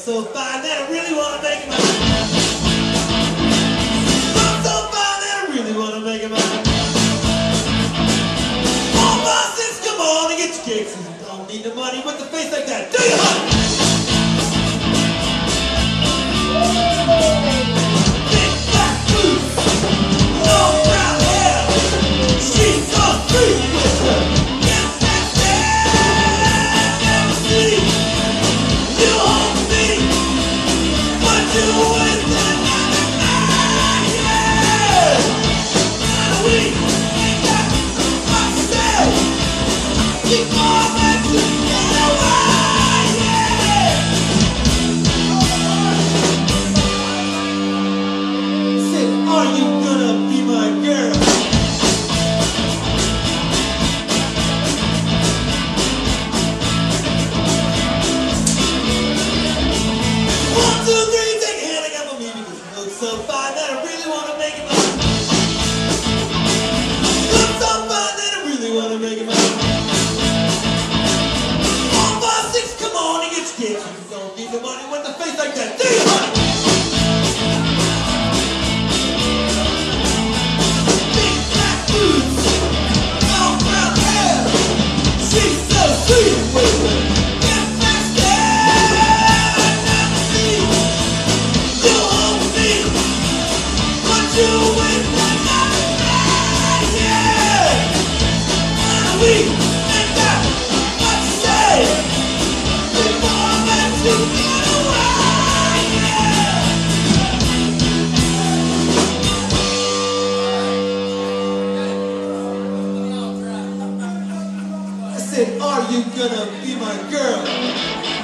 so fine that I really wanna make it mine. Look so fine that I really wanna make it mine. All bosses, come on and get your kicks. You don't need the money with the face like that, do you, honey? Big black boots, long brown hair. She's so sweet with her. Yes, that's it. Never see you hold me, but you with that night, yeah. We ain't got much to say. Keep on that together, yeah. Say, are you gonna be my girl? One, two, three, take a hand, I got my baby. You look so fine that I really wanna make it mine. Look so fine that I really wanna make it mine. All 5, 6, come on and get your kicks. You don't need the money with the face like that, do you, honey? Big black boots, long brown hair. She's so sweet with her. Yes, that's it. Never see you hold me, but you with that night, yeah. We ain't got much to say. Keep on that together, yeah. I said, are you gonna be my girl?